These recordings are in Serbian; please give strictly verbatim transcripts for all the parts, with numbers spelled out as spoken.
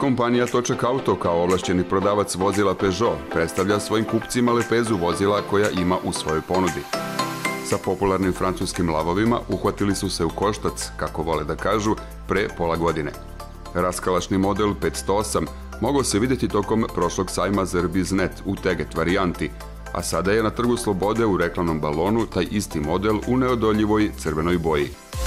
kompanija Točak Auto kao ovlašćeni prodavac vozila Peugeot predstavlja svojim kupcima lepezu vozila koja ima u svojoj ponudi. Sa popularnim francuskim lavovima uhvatili su se u koštac, kako vole da kažu, pre pola godine. Raskalašni model petsto osam mogao se vidjeti tokom prošlog sajma Zerbiznet u Teget varijanti, a sada je na Trgu Slobode u reklamnom balonu taj isti model u neodoljivoj crvenoj boji.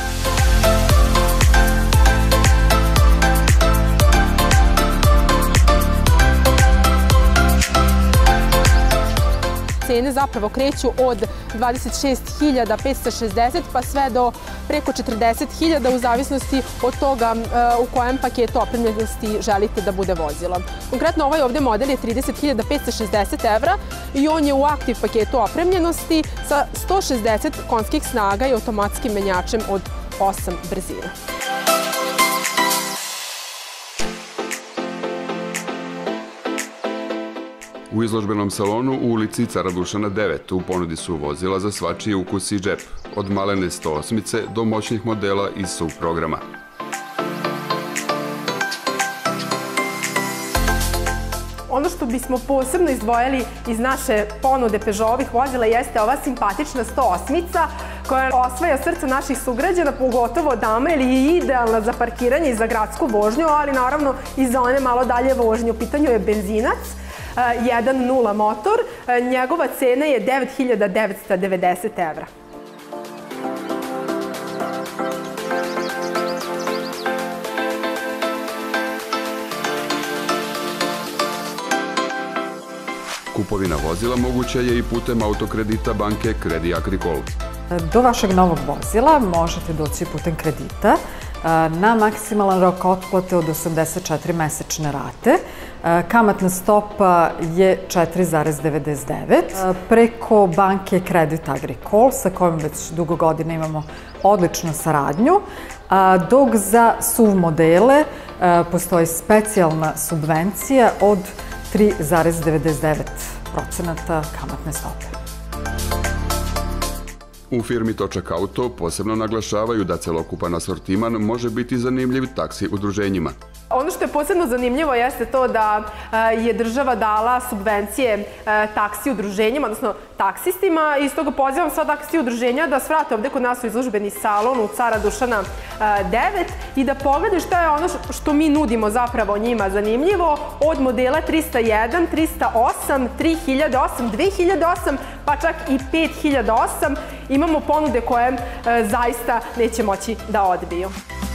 Cene zapravo kreću od dvadeset šest hiljada petsto šezdeset pa sve do preko četrdeset hiljada u zavisnosti od toga u kojem paketu opremljenosti želite da bude vozilo. Konkretno ovaj ovdje model je trideset hiljada petsto šezdeset evra i on je u aktiv paketu opremljenosti sa sto šezdeset konjskih snaga i automatskim menjačem od osam brzina. U izložbenom salonu u ulici Cara Dušana devet u ponudi su vozila za svačiji ukus i džep, od malene sto osmice do moćnih modela iz S U V programa. Ono što bismo posebno izdvojili iz naše ponude Peugeotovih vozila jeste ova simpatična sto osmica koja osvaja srce naših sugrađana, pogotovo dama, jer je idealna za parkiranje i za gradsku vožnju, ali naravno i za one malo dalje vožnje. U pitanju je benzinac, jedan nula motor, njegova cena je devet hiljada devetsto devedeset evra. Kupovina vozila moguća je i putem autokredita banke Crédit Agricole. Do vašeg novog vozila možete doći putem kredita na maksimalan rok otplate od osamdeset četiri mesečne rate. Kamatna stopa je četiri zarez devedeset devet. Preko banke Crédit Agricole, sa kojom već dugo godina imamo odličnu saradnju, dok za S U V modele postoji specijalna subvencija od tri zarez devedeset devet procenata kamatne stope. U firmi Točak Auto posebno naglašavaju da celokupan asortiman može biti zanimljiv taksi udruženjima. Ono što je posebno zanimljivo jeste to da je država dala subvencije taksi udruženjima, odnosno taksistima, i stoga pozivam sva taksi udruženja da svrate ovde kod nas u izložbeni salon u Cara Dušana devet i da pogledaju šta je ono što mi nudimo zapravo njima zanimljivo, od modela trista jedan, trista osam, tri hiljade osam, dve hiljade osam, pa čak i pet hiljada osam. Imamo ponude koje zaista neće moći da odbiju.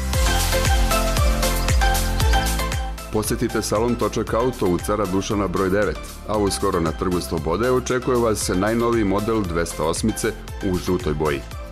Posjetite salon Točak Auto u Cara Dušana broj devet, a uskoro na Trgu Slobode očekuje vas najnoviji model dvesta osmice u žutoj boji.